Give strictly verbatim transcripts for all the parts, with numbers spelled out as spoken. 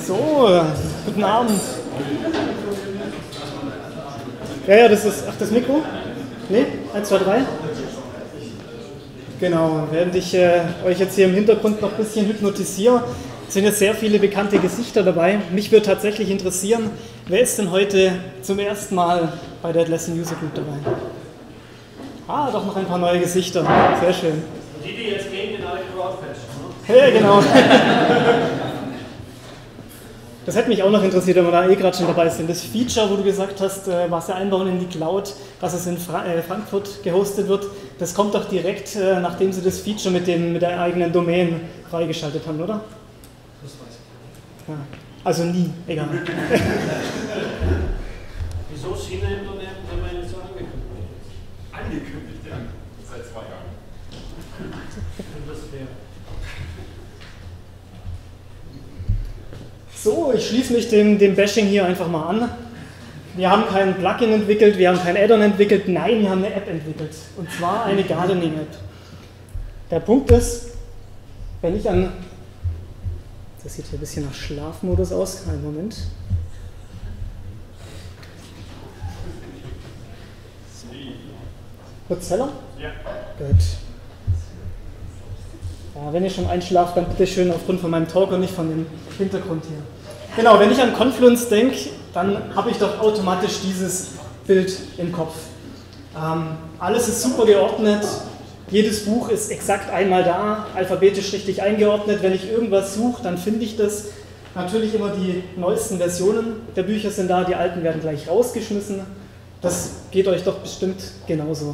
So, guten Abend. Ja, ja, das ist, ach, das Mikro? Ne? eins, zwei, drei? Genau, während ich äh, euch jetzt hier im Hintergrund noch ein bisschen hypnotisiere, sind jetzt sehr viele bekannte Gesichter dabei. Mich würde tatsächlich interessieren, wer ist denn heute zum ersten Mal bei der Atlassian User Group dabei? Ah, doch noch ein paar neue Gesichter. Sehr schön. Die, die jetzt gehen, den alle crowdfetchen, ne? Ja, genau. Das hätte mich auch noch interessiert, wenn wir da eh gerade schon dabei sind. Das Feature, wo du gesagt hast, was wir einbauen in die Cloud, dass es in Fra äh, Frankfurt gehostet wird, das kommt doch direkt, äh, nachdem sie das Feature mit, dem, mit der eigenen Domain freigeschaltet haben, oder? Das weiß ich. Ja. Also nie, egal. Wieso China im Domain, wenn man nicht so angekündigt? Angekündigt, ja. Seit zwei Jahren. Und das wäre. So, ich schließe mich dem, dem Bashing hier einfach mal an. Wir haben kein Plugin entwickelt, wir haben kein Add-on entwickelt, nein, wir haben eine App entwickelt. Und zwar eine Gardening-App. Der Punkt ist, wenn ich an... Das sieht hier ein bisschen nach Schlafmodus aus. Einen Moment. Kurz heller? Ja. Gut. Ja, wenn ihr schon einschlaft, dann bitte schön aufgrund von meinem Talk und nicht von dem Hintergrund hier. Genau, wenn ich an Confluence denke, dann habe ich doch automatisch dieses Bild im Kopf. Ähm, alles ist super geordnet, jedes Buch ist exakt einmal da, alphabetisch richtig eingeordnet. Wenn ich irgendwas suche, dann finde ich das. Natürlich immer die neuesten Versionen der Bücher sind da, die alten werden gleich rausgeschmissen. Das geht euch doch bestimmt genauso.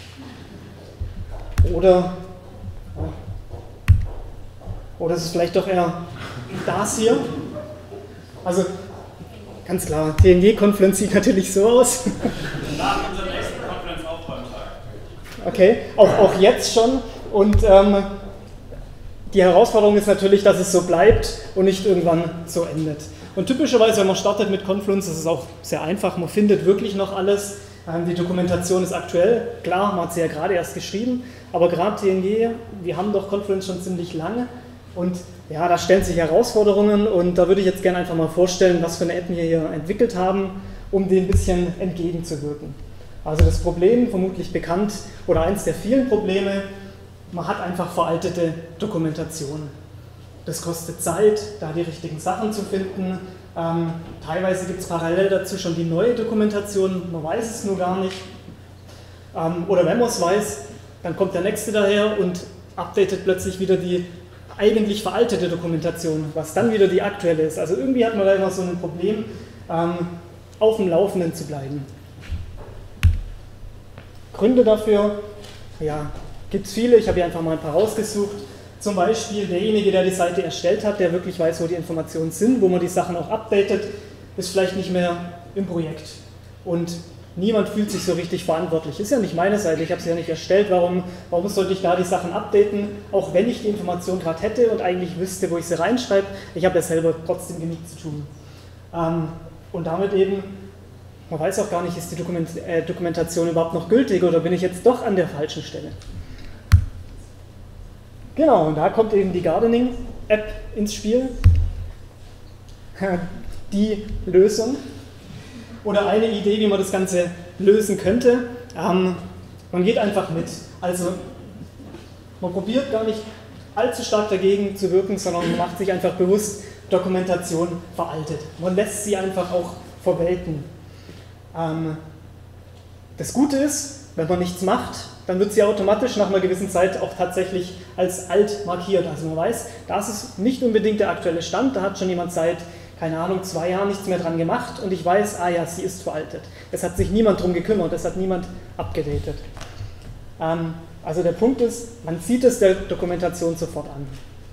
Oder... Ja, oder ist es vielleicht doch eher das hier? Also, ganz klar, T N G-Confluence sieht natürlich so aus. Nach unserem nächsten Konferenzaufräumtag. Okay, auch, auch jetzt schon. Und ähm, die Herausforderung ist natürlich, dass es so bleibt und nicht irgendwann so endet. Und typischerweise, wenn man startet mit Confluence, ist es auch sehr einfach. Man findet wirklich noch alles. Ähm, die Dokumentation ist aktuell. Klar, man hat sie ja gerade erst geschrieben. Aber gerade T N G, wir haben doch Confluence schon ziemlich lange. Und ja, da stellen sich Herausforderungen und da würde ich jetzt gerne einfach mal vorstellen, was für eine App wir hier entwickelt haben, um dem ein bisschen entgegenzuwirken. Also das Problem, vermutlich bekannt, oder eins der vielen Probleme, man hat einfach veraltete Dokumentationen. Das kostet Zeit, da die richtigen Sachen zu finden. Ähm, teilweise gibt es parallel dazu schon die neue Dokumentation, man weiß es nur gar nicht. Ähm, oder wenn man es weiß, dann kommt der nächste daher und updatet plötzlich wieder die eigentlich veraltete Dokumentation, was dann wieder die aktuelle ist. Also irgendwie hat man da immer so ein Problem, ähm, auf dem Laufenden zu bleiben. Gründe dafür, ja, gibt es viele, ich habe hier einfach mal ein paar rausgesucht. Zum Beispiel derjenige, der die Seite erstellt hat, der wirklich weiß, wo die Informationen sind, wo man die Sachen auch updatet, ist vielleicht nicht mehr im Projekt. Und niemand fühlt sich so richtig verantwortlich. Ist ja nicht meine Seite, ich habe sie ja nicht erstellt. Warum, warum sollte ich da die Sachen updaten, auch wenn ich die Information gerade hätte und eigentlich wüsste, wo ich sie reinschreibe? Ich habe ja selber trotzdem genug zu tun. Ähm, und damit eben, man weiß auch gar nicht, ist die Dokument, äh, Dokumentation überhaupt noch gültig oder bin ich jetzt doch an der falschen Stelle? Genau, und da kommt eben die Gardening-App ins Spiel. Die Lösung. Oder eine Idee, wie man das Ganze lösen könnte. Ähm, man geht einfach mit. Also man probiert gar nicht allzu stark dagegen zu wirken, sondern man macht sich einfach bewusst, Dokumentation veraltet. Man lässt sie einfach auch verwelken. Ähm, das Gute ist, wenn man nichts macht, dann wird sie automatisch nach einer gewissen Zeit auch tatsächlich als alt markiert. Also man weiß, das ist nicht unbedingt der aktuelle Stand, da hat schon jemand seit keine Ahnung, zwei Jahren nichts mehr dran gemacht und ich weiß, ah ja, sie ist veraltet. Es hat sich niemand drum gekümmert, es hat niemand abgedatet. Ähm, also der Punkt ist, man zieht es der Dokumentation sofort an.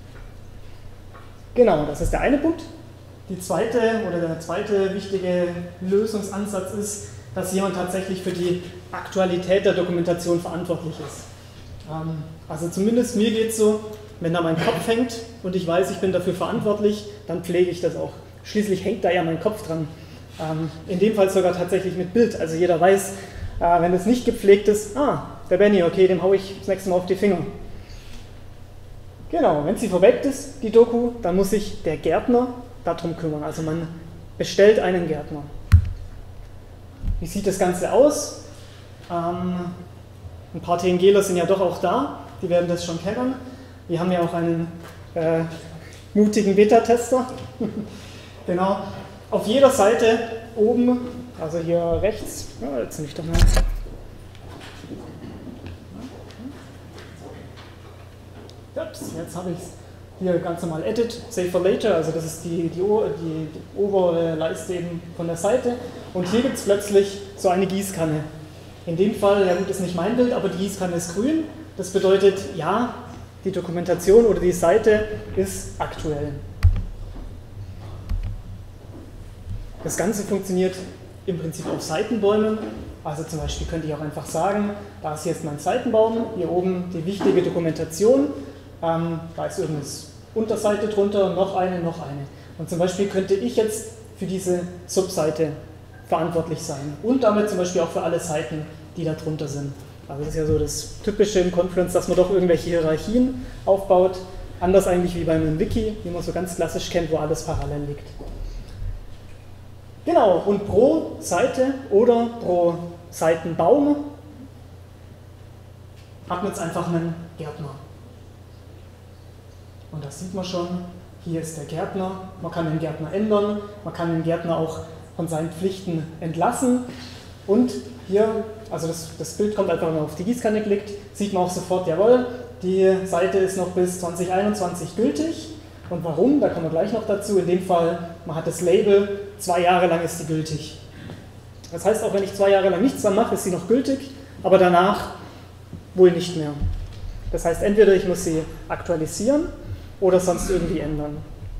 Genau, das ist der eine Punkt. Die zweite oder der zweite wichtige Lösungsansatz ist, dass jemand tatsächlich für die Aktualität der Dokumentation verantwortlich ist. Ähm, also zumindest mir geht es so, wenn da mein Kopf hängt und ich weiß, ich bin dafür verantwortlich, dann pflege ich das auch. Schließlich hängt da ja mein Kopf dran. Ähm, in dem Fall sogar tatsächlich mit Bild. Also jeder weiß, äh, wenn es nicht gepflegt ist, ah, der Benny, okay, dem haue ich das nächste Mal auf die Finger. Genau, wenn sie verwelkt ist, die Doku, dann muss sich der Gärtner darum kümmern. Also man bestellt einen Gärtner. Wie sieht das Ganze aus? Ähm, ein paar TNGler sind ja doch auch da, die werden das schon kennen. Wir haben ja auch einen äh, mutigen Beta-Tester. Genau. Auf jeder Seite oben, also hier rechts, ja, jetzt nehme ich doch mal. Ups, jetzt habe ich es hier ganz normal Edit, Save for Later, also das ist die, die, die, die obere Leiste eben von der Seite. Und hier gibt es plötzlich so eine Gießkanne. In dem Fall, ja gut, ist nicht mein Bild, aber die Gießkanne ist grün. Das bedeutet, ja, die Dokumentation oder die Seite ist aktuell. Das Ganze funktioniert im Prinzip auf Seitenbäumen. Also zum Beispiel könnte ich auch einfach sagen, da ist jetzt mein Seitenbaum, hier oben die wichtige Dokumentation. Ähm, da ist irgendeine Unterseite drunter, noch eine, noch eine. Und zum Beispiel könnte ich jetzt für diese Subseite verantwortlich sein und damit zum Beispiel auch für alle Seiten, die da drunter sind. Also das ist ja so das Typische im Confluence, dass man doch irgendwelche Hierarchien aufbaut, anders eigentlich wie bei einem Wiki, wie man so ganz klassisch kennt, wo alles parallel liegt. Genau, und pro Seite oder pro Seitenbaum hat man jetzt einfach einen Gärtner. Und das sieht man schon, hier ist der Gärtner, man kann den Gärtner ändern, man kann den Gärtner auch von seinen Pflichten entlassen. Und hier, also das, das Bild kommt einfach, wenn man auf die Gießkanne klickt, sieht man auch sofort, jawohl, die Seite ist noch bis zwanzig einundzwanzig gültig. Und warum? Da kommen wir gleich noch dazu. In dem Fall, man hat das Label, zwei Jahre lang ist sie gültig. Das heißt, auch wenn ich zwei Jahre lang nichts dran mache, ist sie noch gültig, aber danach wohl nicht mehr. Das heißt, entweder ich muss sie aktualisieren oder sonst irgendwie ändern.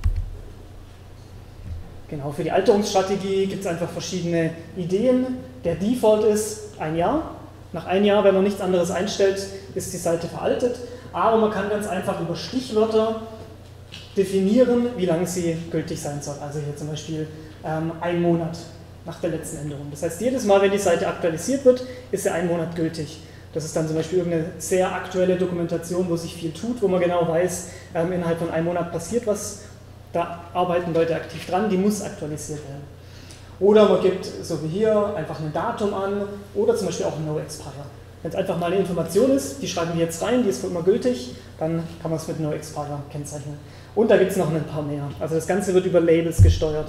Genau, für die Alterungsstrategie gibt es einfach verschiedene Ideen. Der Default ist ein Jahr. Nach einem Jahr, wenn man nichts anderes einstellt, ist die Seite veraltet. Aber man kann ganz einfach über Stichwörter definieren, wie lange sie gültig sein soll. Also hier zum Beispiel ähm, ein Monat nach der letzten Änderung. Das heißt, jedes Mal, wenn die Seite aktualisiert wird, ist sie ein Monat gültig. Das ist dann zum Beispiel irgendeine sehr aktuelle Dokumentation, wo sich viel tut, wo man genau weiß, ähm, innerhalb von einem Monat passiert was, da arbeiten Leute aktiv dran, die muss aktualisiert werden. Oder man gibt, so wie hier, einfach ein Datum an oder zum Beispiel auch ein No Expire. Wenn es einfach mal eine Information ist, die schreiben wir jetzt rein, die ist für immer gültig, dann kann man es mit No Expire kennzeichnen. Und da gibt es noch ein paar mehr. Also das Ganze wird über Labels gesteuert.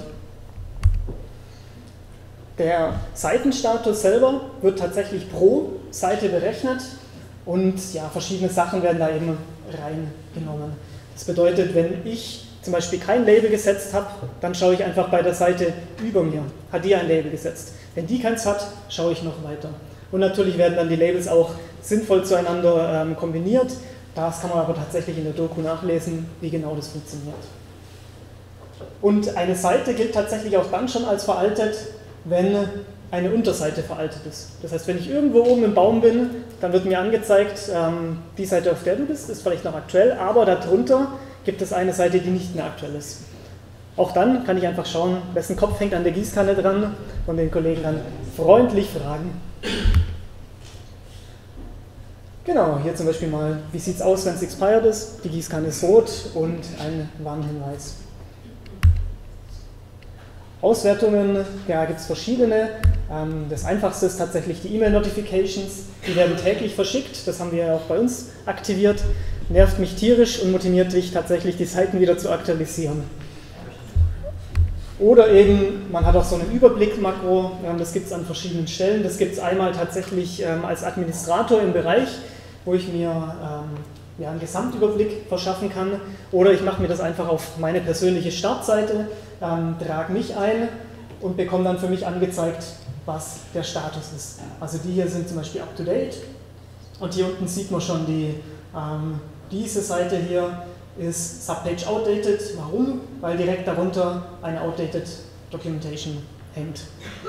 Der Seitenstatus selber wird tatsächlich pro Seite berechnet und ja, verschiedene Sachen werden da eben reingenommen. Das bedeutet, wenn ich zum Beispiel kein Label gesetzt habe, dann schaue ich einfach bei der Seite über mir. Hat die ein Label gesetzt? Wenn die keins hat, schaue ich noch weiter. Und natürlich werden dann die Labels auch sinnvoll zueinander ähm, kombiniert. Das kann man aber tatsächlich in der Doku nachlesen, wie genau das funktioniert. Und eine Seite gilt tatsächlich auch dann schon als veraltet, wenn eine Unterseite veraltet ist. Das heißt, wenn ich irgendwo oben im Baum bin, dann wird mir angezeigt, ähm, die Seite, auf der du bist, ist vielleicht noch aktuell, aber darunter gibt es eine Seite, die nicht mehr aktuell ist. Auch dann kann ich einfach schauen, wessen Kopf hängt an der Gießkanne dran und den Kollegen dann freundlich fragen. Genau, hier zum Beispiel mal, wie sieht es aus, wenn es expired ist? Die Gießkanne ist rot und ein Warnhinweis. Auswertungen, ja, gibt es verschiedene. Das einfachste ist tatsächlich die E-Mail-Notifications. Die werden täglich verschickt, das haben wir ja auch bei uns aktiviert. Nervt mich tierisch und motiviert dich tatsächlich, die Seiten wieder zu aktualisieren. Oder eben, man hat auch so einen Überblick-Makro, das gibt es an verschiedenen Stellen. Das gibt es einmal tatsächlich als Administrator im Bereich, wo ich mir ja, einen Gesamtüberblick verschaffen kann. Oder ich mache mir das einfach auf meine persönliche Startseite, ähm, trage mich ein und bekomme dann für mich angezeigt, was der Status ist. Also die hier sind zum Beispiel up to date und hier unten sieht man schon, die, ähm, diese Seite hier ist Subpage outdated. Warum? Weil direkt darunter eine outdated Documentation hängt.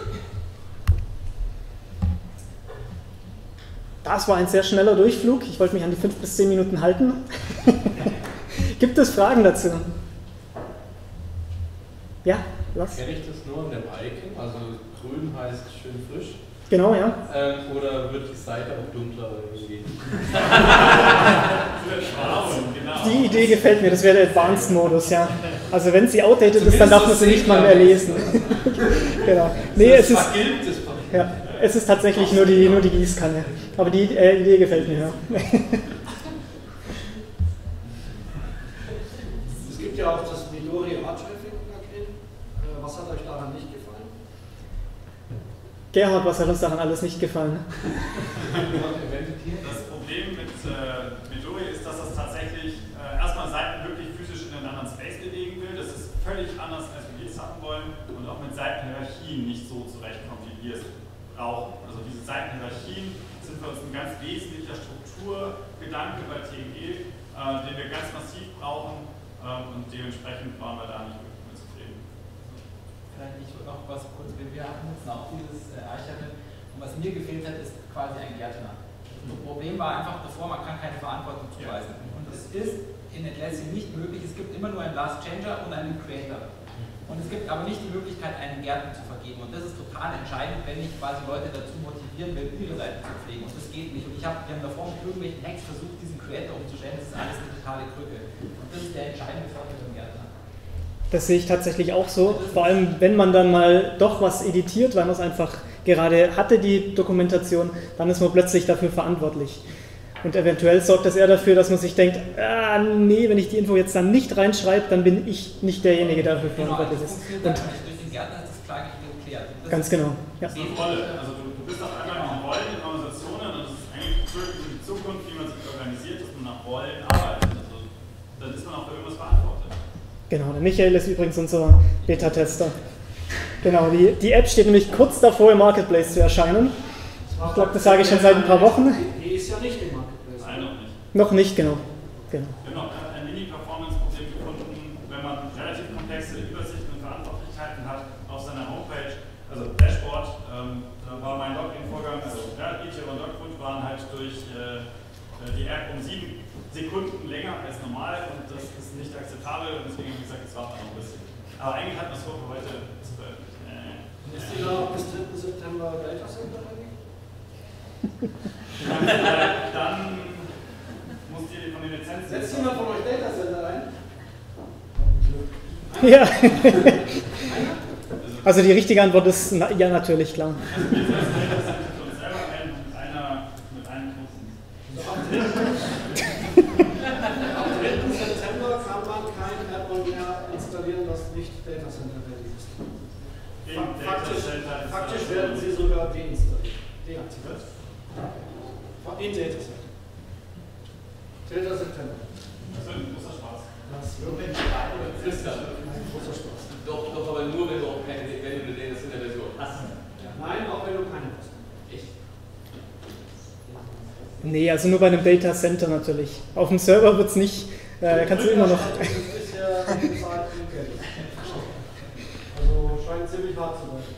Das war ein sehr schneller Durchflug. Ich wollte mich an die fünf bis zehn Minuten halten. Gibt es Fragen dazu? Ja, was? Kenne ich das nur in dem Icon? Also grün heißt schön frisch. Genau, ja. Ähm, oder wird die Seite auch dunkler irgendwie? Die Idee gefällt mir, das wäre der Advanced-Modus, ja. Also wenn sie outdated ist, dann darf man sie nicht mal mehr lesen. Genau. Nee, es ist, ja, es ist tatsächlich nur die, nur die Gießkanne. Aber die äh, Idee gefällt mir, ja. Es gibt ja auch das Midori Art-Tracing-Plugin. Was hat euch daran nicht gefallen? Gerhard, was hat uns daran alles nicht gefallen? Das Problem mit äh, Midori ist, dass das tatsächlich äh, erstmal Seiten wirklich physisch in einen anderen Space bewegen will. Das ist völlig anders, als wir es haben wollen und auch mit Seitenhierarchien nicht so zurechtkommt, wie wir es brauchen. Also diese Seitenhierarchien sind für uns ein ganz wesentlicher Strukturgedanke bei T N G, äh, den wir ganz massiv brauchen äh, und dementsprechend waren wir da nicht wirklich mit zufrieden. Vielleicht ich noch was kurz, wir nutzen auch dieses äh, Archiving und was mir gefehlt hat, ist quasi ein Gärtner. Das Problem war einfach davor, man kann keine Verantwortung zuweisen. Und das ist in Atlassian nicht möglich, es gibt immer nur einen Last Changer und einen Creator. Und es gibt aber nicht die Möglichkeit, einen Gärtner zu vergeben. Und das ist total entscheidend, wenn ich quasi Leute dazu motivieren will, ihre Seiten zu pflegen. Und das geht nicht. Und ich hab, wir haben davor mit irgendwelchen Hacks versucht, diesen Creator umzustellen. Das ist alles eine totale Krücke. Und das ist der entscheidende Vorteil vom Gärtner. Das sehe ich tatsächlich auch so. Vor allem, wenn man dann mal doch was editiert, weil man es einfach gerade hatte, die Dokumentation, dann ist man plötzlich dafür verantwortlich. Und eventuell sorgt das eher dafür, dass man sich denkt, ah, nee, wenn ich die Info jetzt dann nicht reinschreibe, dann bin ich nicht derjenige, der dafür verantwortlich ist. Und durch den Gärtner ist das klar geklärt. Das ganz genau. Ja. Das ist eine Rolle. Also du, du bist auf einmal in Rollen in Organisationen und das ist eigentlich wirklich für die Zukunft, wie man sich organisiert, dass man nach Rollen arbeitet. Also dann ist man auch für irgendwas verantwortlich. Genau, der Michael ist übrigens unser Beta-Tester. Genau, die, die App steht nämlich kurz davor, im Marketplace zu erscheinen. Ich glaube, das sage ich schon seit ein paar Wochen. Die ist ja nicht im Marketplace. Nein, noch nicht. Noch nicht, genau. genau. Wir haben noch ein Mini-Performance-Problem gefunden, wenn man relativ komplexe Übersichten und Verantwortlichkeiten hat auf seiner Homepage, also Dashboard, ähm, da war mein Login-Vorgang, also ja, E T L und Logfoot waren halt durch äh, die App um sieben Sekunden länger als normal und das ist nicht akzeptabel und deswegen habe ich gesagt, es warten noch ein bisschen. Aber eigentlich hat man es vor, für heute zu veröffentlichen. Äh, Ist die da bis dritten September Data Center ready? dann, äh, dann musst ihr von den Lizenzen. Setzt jemand von euch Data Center ein? Ja. Also die richtige Antwort ist na, ja, natürlich, klar. Also wir setzen uns selber ein mit, einer, mit einem Knoten. Am dritten September kann man kein Add-on mehr installieren, das nicht Data Center ready ist. Faktisch, faktisch werden sie sogar deinstalliert. Deaktiviert. In Data Center. dritter September. Das wird ein großer Spaß. Das wird ein großer Spaß. Doch, doch, aber nur, wenn du auch keine, wenn du eine Version hast. Nein, auch wenn du keine hast. Echt? Nee, also nur bei einem Data Center natürlich. Auf dem Server wird es nicht, äh, kannst du immer noch... Das ist ja bezahlt im Geld. Also scheint ziemlich hart zu sein.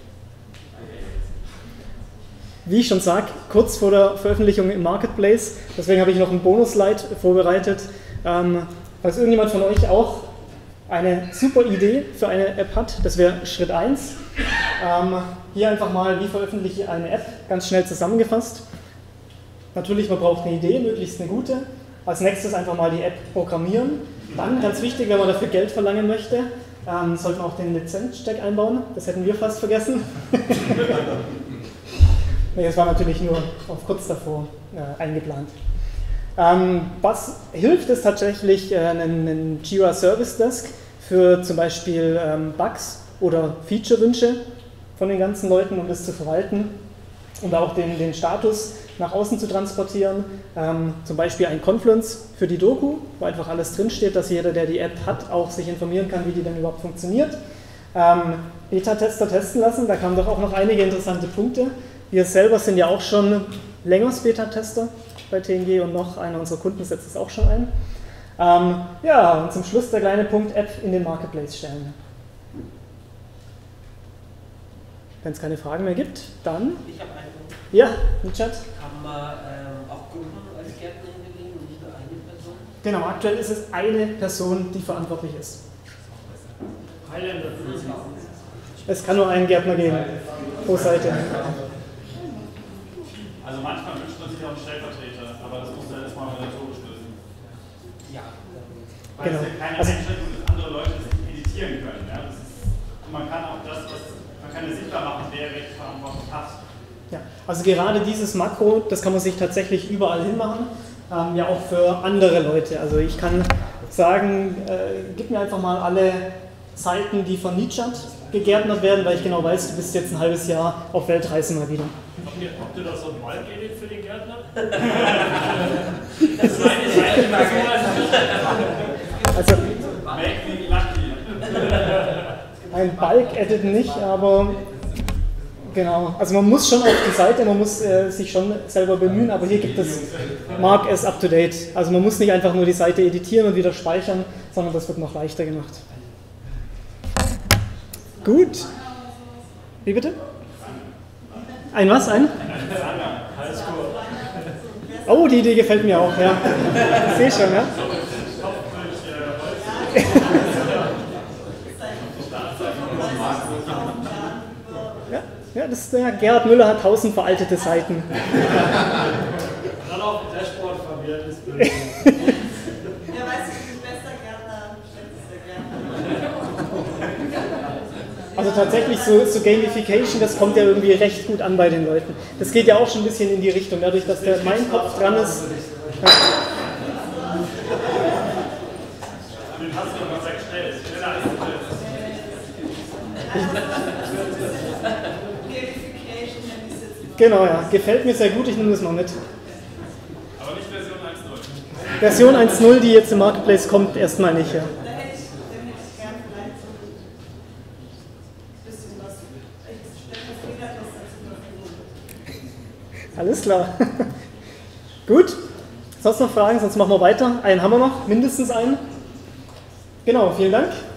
Wie ich schon sage, kurz vor der Veröffentlichung im Marketplace, deswegen habe ich noch einen Bonus-Slide vorbereitet. Ähm, falls irgendjemand von euch auch eine super Idee für eine App hat, das wäre Schritt eins. Ähm, hier einfach mal, wie veröffentliche ich eine App, ganz schnell zusammengefasst. Natürlich, man braucht eine Idee, möglichst eine gute. Als nächstes einfach mal die App programmieren. Dann, ganz wichtig, wenn man dafür Geld verlangen möchte, ähm, sollte man auch den Lizenzcheck einbauen. Das hätten wir fast vergessen. Nee, das war natürlich nur auf kurz davor äh, eingeplant. Ähm, was hilft, ist tatsächlich äh, einen, einen Jira Service Desk für zum Beispiel ähm, Bugs oder Feature-Wünsche von den ganzen Leuten, um das zu verwalten und auch den, den Status nach außen zu transportieren. Ähm, zum Beispiel ein Confluence für die Doku, wo einfach alles drinsteht, dass jeder, der die App hat, auch sich informieren kann, wie die denn überhaupt funktioniert. Ähm, Beta-Tester testen lassen, da kamen doch auch noch einige interessante Punkte. Wir selber sind ja auch schon länger Beta-Tester bei T N G und noch einer unserer Kunden setzt es auch schon ein. Ähm, ja, und zum Schluss der kleine Punkt, App in den Marketplace stellen. Wenn es keine Fragen mehr gibt, dann... Ich habe einen Punkt. Ja, im Chat. Kann man ähm, auch Gruppen als Gärtner hinterlegen und nicht nur eine Person? Genau, aktuell ist es eine Person, die verantwortlich ist. Highlander. Es kann nur einen Gärtner geben pro Seite. auch einen Stellvertreter, aber das muss dann erstmal organisatorisch lösen. Ja. Weil Genau. es ja keine Also, Einschränkung ist, andere Leute das nicht editieren können. Ja? Das ist, und man kann auch das, was man kann ja sichtbar machen, wer welche Verantwortung hat. Ja, also gerade dieses Makro, das kann man sich tatsächlich überall hinmachen, ähm, ja auch für andere Leute. Also ich kann sagen, äh, gib mir einfach mal alle Seiten, die von Nietzsche gegärtnert werden, weil ich genau weiß, du bist jetzt ein halbes Jahr auf Weltreise mal wieder. Habt ihr, habt ihr da so ein Balk-Edit für den Gärtner? Das ist meine Seite. Also Make me lucky. ein Bulk-Edit nicht, aber genau. Also man muss schon auf die Seite, man muss äh, sich schon selber bemühen, aber hier gibt es Mark as up to date. Also man muss nicht einfach nur die Seite editieren und wieder speichern, sondern das wird noch leichter gemacht. Gut. Wie bitte? Ein was? Ein? Oh, die Idee gefällt mir auch, ja. Ich sehe schon, ja. Ja, ja, das ist der Gerhard Müller hat tausend veraltete Seiten. Dann auf dem Dashboard verwirrt ist blöd. Ja, weißt du, ich bin bester Gärtner, schlechtester Gärtner. Also tatsächlich so, so Gamification, das kommt ja irgendwie recht gut an bei den Leuten. Das geht ja auch schon ein bisschen in die Richtung, dadurch, dass der mein Kopf dran ist. Ja. Den hast du noch sehr schnell. Schneller als du Gamification, wenn ich es jetzt mal. Genau, ja. Gefällt mir sehr gut, ich nehme das mal mit. Aber nicht Version eins Punkt null. Version eins Punkt null, die jetzt im Marketplace kommt, erstmal nicht, ja. Da hätte ich, dann hätte ich gern vielleicht so ein bisschen was. Ich stelle das wieder das als Alles klar. Gut. Sonst noch Fragen, sonst machen wir weiter. Einen haben wir noch, mindestens einen. Genau, vielen Dank.